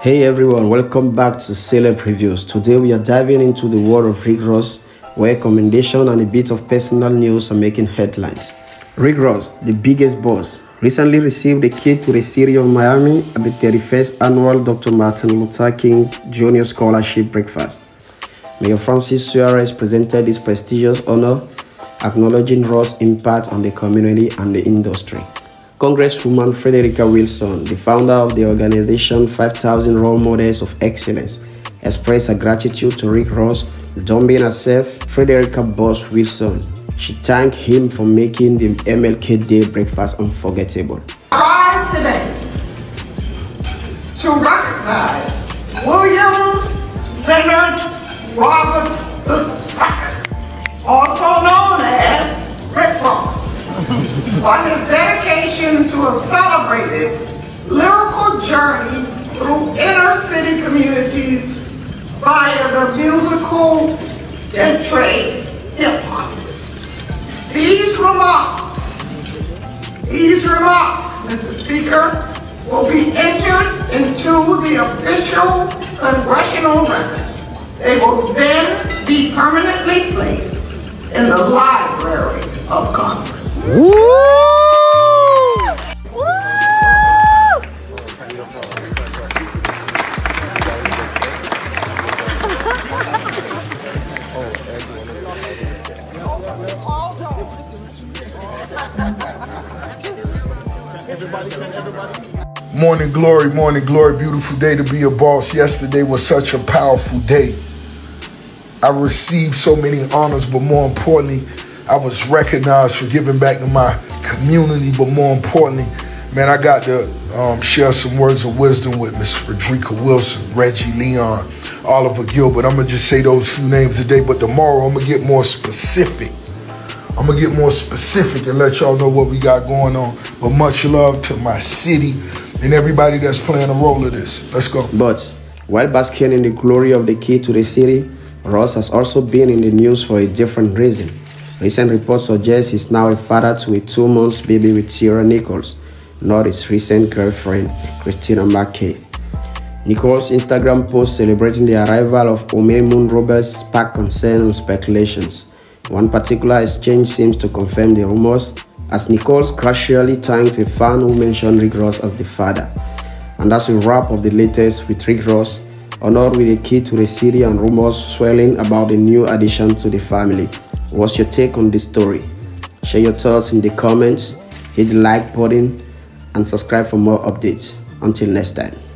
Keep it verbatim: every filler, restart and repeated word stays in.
Hey everyone, welcome back to Celeb Reviews. Today we are diving into the world of Rick Ross, where commendation and a bit of personal news are making headlines. Rick Ross, the biggest boss, recently received a key to the city of Miami at the thirty-first annual Doctor Martin Luther King Junior Scholarship Breakfast. Mayor Francis Suarez presented this prestigious honor, acknowledging Ross' impact on the community and the industry. Congresswoman Frederica Wilson, the founder of the organization five thousand Role Models of Excellence, expressed her gratitude to Rick Ross, dubbing herself Frederica Boss Wilson. She thanked him for making the M L K Day breakfast unforgettable. I rise today to recognize William Leonard Roberts the second, also known as Rick Ross, on his dedication to a celebrated lyrical journey through inner city communities via the musical and trade hip-hop. These remarks, these remarks, Mister Speaker, will be entered into the official congressional record. They will then be permanently placed in the Library of Congress. Woo! Woo! Morning glory, morning glory, beautiful day to be a boss. Yesterday was such a powerful day. I received so many honors, but more importantly, I was recognized for giving back to my community, but more importantly, man, I got to um, share some words of wisdom with Miss Frederica Wilson, Reggie Leon, Oliver Gilbert. I'm going to just say those few names today, but tomorrow I'm going to get more specific. I'm going to get more specific and let y'all know what we got going on. But much love to my city and everybody that's playing a role of this. Let's go. But while basking in the glory of the key to the city, Ross has also been in the news for a different reason. Recent reports suggest he's now a father to a two-month baby with Sierra Nichols, not his recent girlfriend, Christina McKay. Nichols' Instagram post celebrating the arrival of Moon Roberts sparked concern and speculations. One particular exchange seems to confirm the rumors, as Nichols casually thanked a fan who mentioned Rick Ross as the father. And that's a wrap of the latest with Rick Ross, honored with a key to the city and rumors swirling about a new addition to the family. What's your take on this story? Share your thoughts in the comments, hit the like button, and subscribe for more updates. Until next time.